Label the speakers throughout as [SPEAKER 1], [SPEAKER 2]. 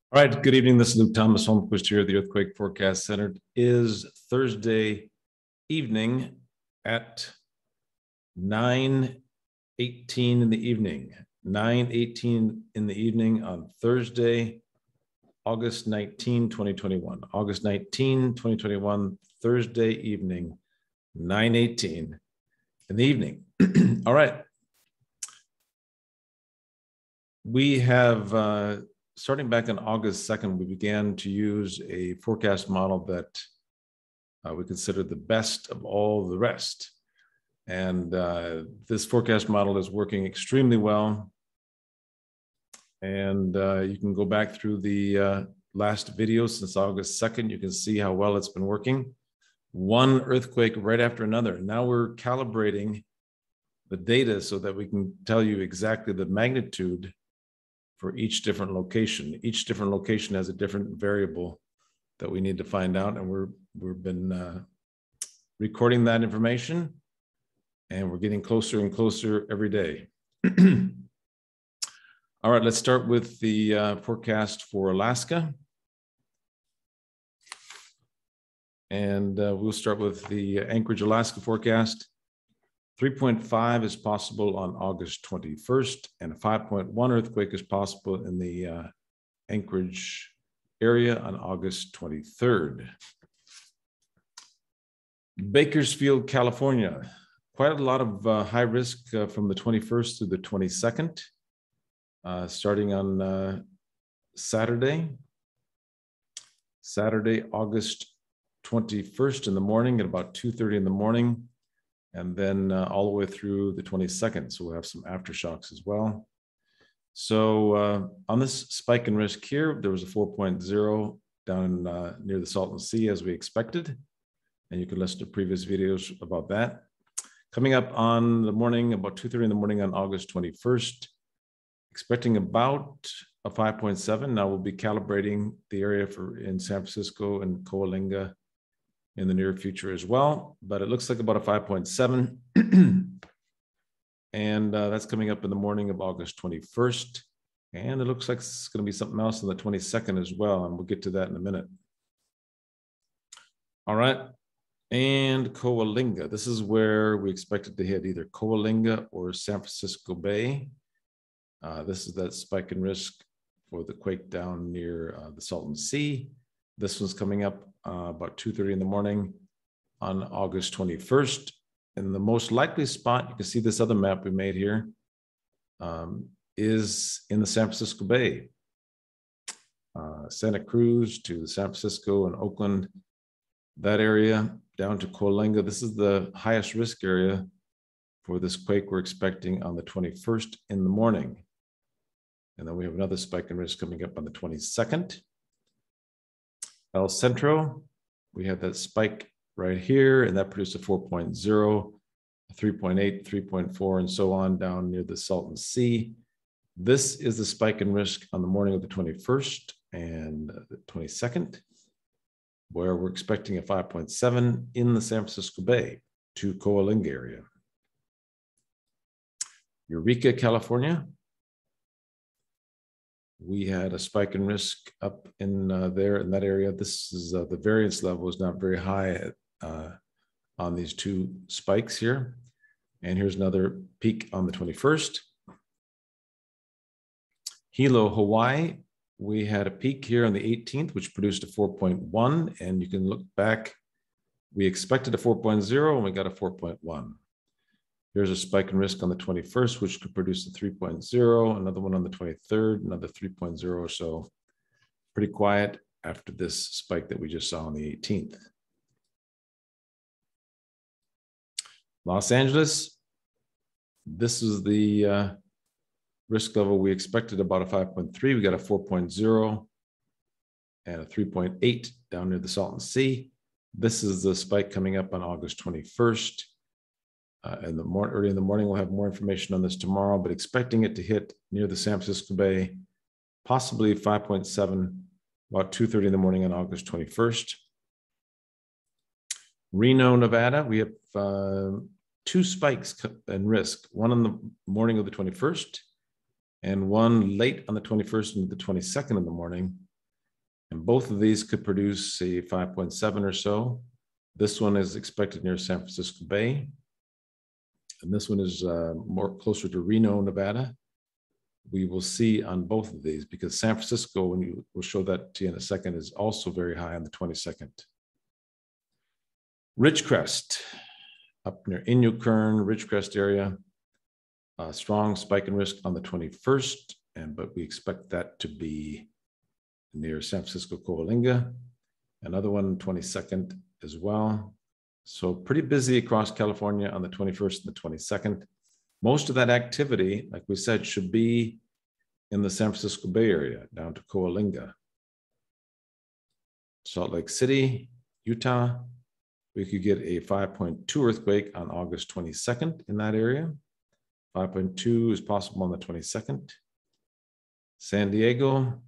[SPEAKER 1] All right, good evening. This is Luke Thomas Holmquist here at the Earthquake Forecast Center. It is Thursday evening at 9:18 in the evening. 9:18 in the evening on Thursday, August 19, 2021. August 19, 2021, Thursday evening, 9:18 in the evening. All right. We have starting back on August 2nd, we began to use a forecast model that we consider the best of all the rest. And this forecast model is working extremely well. And you can go back through the last video since August 2nd. You can see how well it's been working. One earthquake right after another. Now we're calibrating the data so that we can tell you exactly the magnitude for each different location. Each different location has a different variable that we need to find out, and we've been recording that information, and we're getting closer and closer every day. All right, let's start with the forecast for Alaska. And we'll start with the Anchorage, Alaska forecast. 3.5 is possible on August 21st, and a 5.1 earthquake is possible in the Anchorage area on August 23rd. Bakersfield, California. Quite a lot of high risk from the 21st through the 22nd, starting on Saturday, August 21st in the morning at about 2:30 in the morning. And then all the way through the 22nd. So we'll have some aftershocks as well. So on this spike in risk here, there was a 4.0 down near the Salton Sea as we expected. And you can listen to previous videos about that. Coming up on the morning, about 2:30 in the morning on August 21st, expecting about a 5.7. Now we'll be calibrating the area in San Francisco and Coalinga in the near future as well, but it looks like about a 5.7. And that's coming up in the morning of August 21st. And it looks like it's going to be something else on the 22nd as well, and we'll get to that in a minute. All right, and Coalinga. This is where we expected to hit either Coalinga or San Francisco Bay. This is that spike in risk for the quake down near the Salton Sea. This one's coming up about 2:30 in the morning on August 21st. And the most likely spot, you can see this other map we made here, is in the San Francisco Bay. Santa Cruz to San Francisco and Oakland, that area down to Coalinga. This is the highest risk area for this quake we're expecting on the 21st in the morning. And then we have another spike in risk coming up on the 22nd. El Centro, we had that spike right here, and that produced a 4.0, 3.8, 3.4, and so on down near the Salton Sea. This is the spike in risk on the morning of the 21st and the 22nd, where we're expecting a 5.7 in the San Francisco Bay to Coalinga area. Eureka, California. We had a spike in risk up in there in that area. This is the variance level is not very high on these two spikes here. And here's another peak on the 21st. Hilo, Hawaii. We had a peak here on the 18th, which produced a 4.1. And you can look back. We expected a 4.0 and we got a 4.1. Here's a spike in risk on the 21st, which could produce a 3.0, another one on the 23rd, another 3.0 or so. Pretty quiet after this spike that we just saw on the 18th. Los Angeles, this is the risk level we expected, about a 5.3. We got a 4.0 and a 3.8 down near the Salton Sea. This is the spike coming up on August 21st. Early in the morning, we'll have more information on this tomorrow, but expecting it to hit near the San Francisco Bay, possibly 5.7, about 2:30 in the morning on August 21st. Reno, Nevada, we have two spikes in risk, one on the morning of the 21st and one late on the 21st and the 22nd in the morning. And both of these could produce a 5.7 or so. This one is expected near San Francisco Bay. And this one is more closer to Reno, Nevada. We will see on both of these because San Francisco, when we'll show that to you in a second, is also very high on the 22nd. Ridgecrest, up near Inyokern, Ridgecrest area. Strong spike in risk on the 21st, but we expect that to be near San Francisco Coalinga. Another one, 22nd as well. So pretty busy across California on the 21st and the 22nd. Most of that activity, like we said, should be in the San Francisco Bay Area, down to Coalinga. Salt Lake City, Utah, we could get a 5.2 earthquake on August 22nd in that area. 5.2 is possible on the 22nd. San Diego,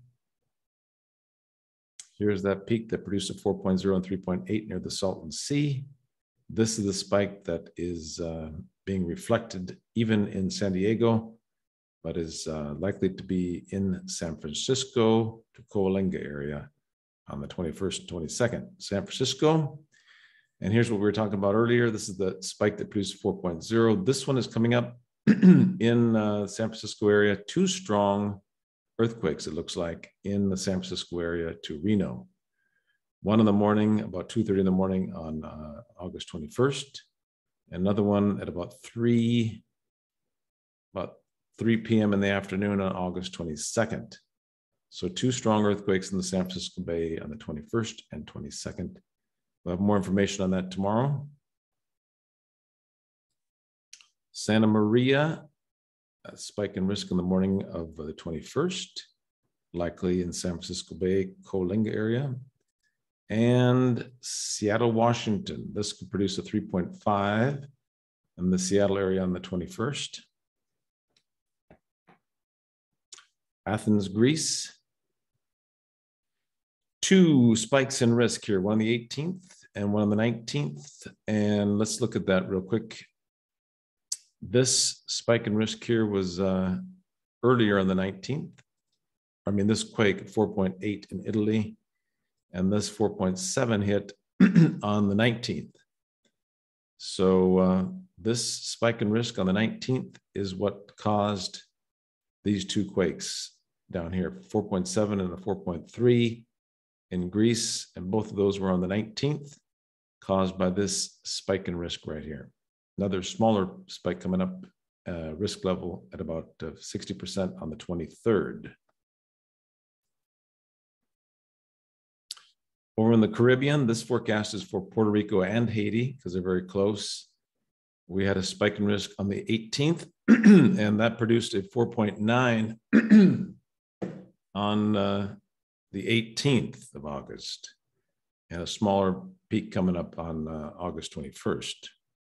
[SPEAKER 1] here's that peak that produced a 4.0 and 3.8 near the Salton Sea. This is the spike that is being reflected even in San Diego, but is likely to be in San Francisco to Coalinga area on the 21st and 22nd. San Francisco, and here's what we were talking about earlier. This is the spike that produced 4.0. This one is coming up in San Francisco area. Two strong earthquakes, it looks like, in the San Francisco area to Reno. One in the morning, about 2:30 in the morning on August 21st. Another one at about 3 p.m. in the afternoon on August 22nd. So two strong earthquakes in the San Francisco Bay on the 21st and 22nd. We'll have more information on that tomorrow. Santa Maria, a spike in risk in the morning of the 21st, likely in San Francisco Bay, Coalinga area. And Seattle, Washington, this could produce a 3.5 in the Seattle area on the 21st. Athens, Greece. Two spikes in risk here, one on the 18th and one on the 19th. And let's look at that real quick. This spike in risk here was earlier on the 19th. I mean, this quake, 4.8 in Italy, and this 4.7 hit on the 19th. So this spike in risk on the 19th is what caused these two quakes down here, 4.7 and a 4.3 in Greece, and both of those were on the 19th, caused by this spike in risk right here. Another smaller spike coming up, risk level at about 60% on the 23rd. Over in the Caribbean, this forecast is for Puerto Rico and Haiti because they're very close. We had a spike in risk on the 18th, and that produced a 4.9 on the 18th of August, and a smaller peak coming up on August 21st.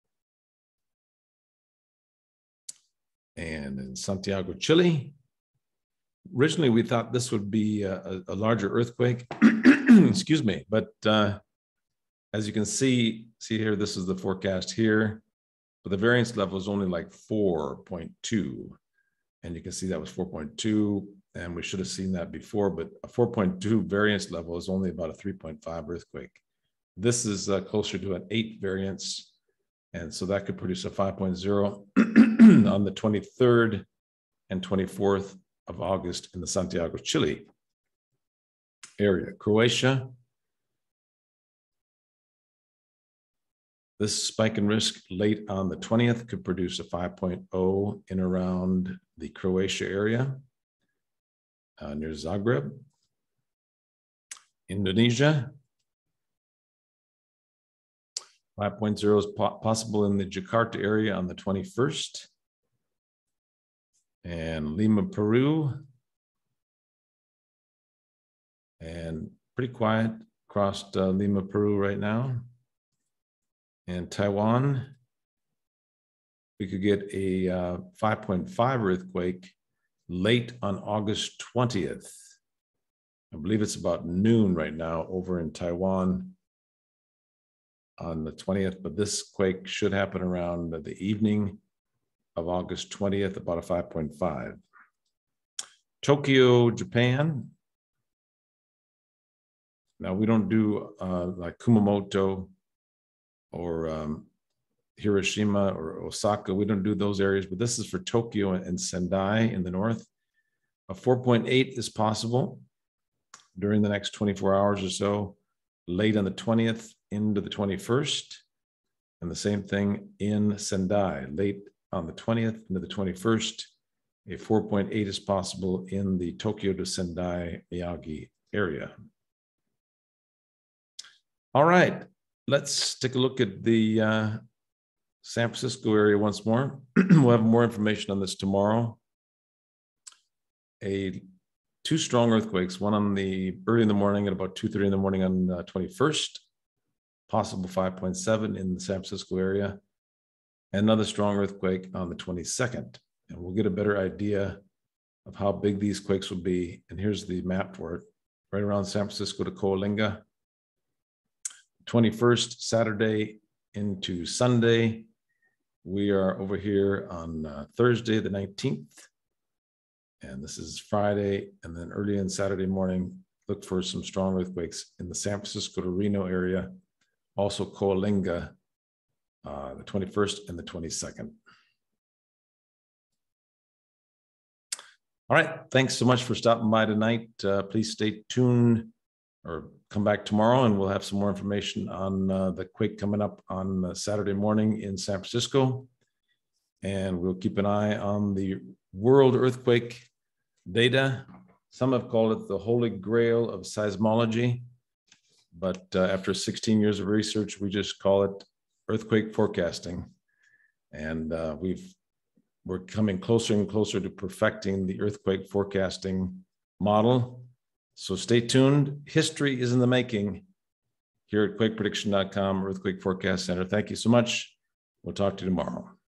[SPEAKER 1] And in Santiago, Chile, originally we thought this would be a larger earthquake, excuse me, but as you can see here, this is the forecast here, but the variance level is only like 4.2, and you can see that was 4.2, and we should have seen that before, but a 4.2 variance level is only about a 3.5 earthquake. This is closer to an 8 variance, and so that could produce a 5.0 on the 23rd and 24th of August in the Santiago, Chile area. Croatia, this spike in risk late on the 20th could produce a 5.0 in around the Croatia area near Zagreb. Indonesia, 5.0 is possible in the Jakarta area on the 21st. And Lima, Peru. And pretty quiet across Lima, Peru right now. And Taiwan, we could get a 5.5 earthquake late on August 20th. I believe it's about noon right now over in Taiwan on the 20th, but this quake should happen around the evening of August 20th, about a 5.5. Tokyo, Japan. Now, we don't do like Kumamoto or Hiroshima or Osaka. We don't do those areas, but this is for Tokyo and Sendai in the north. A 4.8 is possible during the next 24 hours or so, late on the 20th into the 21st. And the same thing in Sendai, late on the 20th into the 21st. A 4.8 is possible in the Tokyo to Sendai, Miyagi area. All right, let's take a look at the San Francisco area once more. We'll have more information on this tomorrow. Two strong earthquakes, one on the early in the morning at about 2:30 in the morning on the 21st, possible 5.7 in the San Francisco area, and another strong earthquake on the 22nd. And we'll get a better idea of how big these quakes will be. And here's the map for it, right around San Francisco to Coalinga. 21st, Saturday into Sunday. We are over here on Thursday, the 19th. And this is Friday. And then early on Saturday morning, look for some strong earthquakes in the San Francisco to Reno area. Also Coalinga, the 21st and the 22nd. All right, thanks so much for stopping by tonight. Please stay tuned or come back tomorrow and we'll have some more information on the quake coming up on Saturday morning in San Francisco. And we'll keep an eye on the world earthquake data. Some have called it the Holy Grail of seismology, but after 16 years of research, we just call it earthquake forecasting. And we're coming closer and closer to perfecting the earthquake forecasting model. So stay tuned. History is in the making here at quakeprediction.com, Earthquake Forecast Center. Thank you so much. We'll talk to you tomorrow.